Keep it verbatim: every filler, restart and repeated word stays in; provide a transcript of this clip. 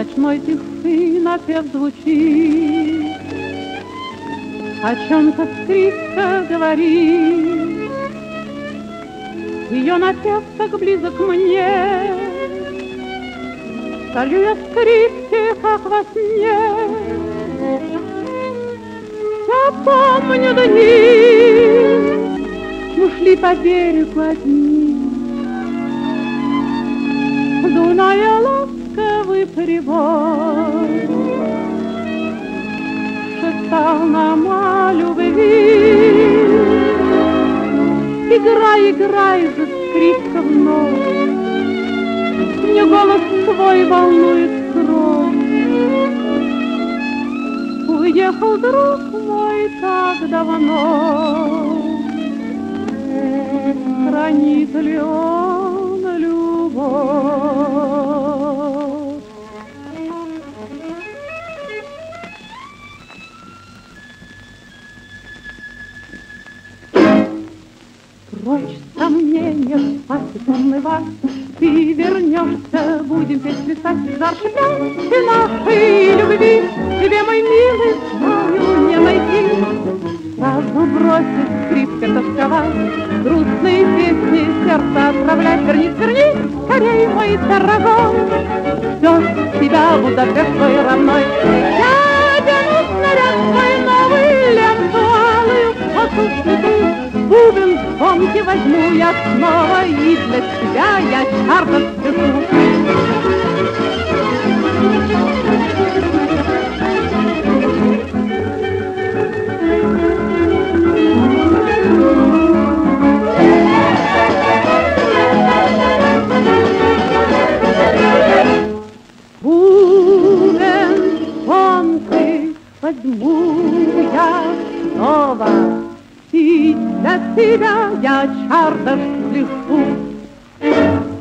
ночной тиши напев звучит, о чем-то скрипка говорит. Ее напев так близок мне, солю я скрипке, как во сне. Я помню дни, мы шли по берегу одни, дуная ласковый прибой шептал нам о любви. Играй, играй же, скрипка, вновь, мне голос твой волнует кровь. Уехал друг мой так давно, хранит ли он любовь? Прочь сомнения, пасекунный вас, ты вернешься, будем петь, плясать, жарче пляски нашей любви. Тебе, мой милый, знаю, не найти, сразу бросит скрипка тосковать, грустные песни сердца отправлять. Вернись, вернись, скорей, мой дорогой, ждет тебя Будапешт твой родной. Я тяну снаряд свой новый, ленту алую, посу бубен в комке возьму я снова, и для тебя я чардов спешу. Бубен в комке возьму я снова, и для тебя я чардаш пляшу.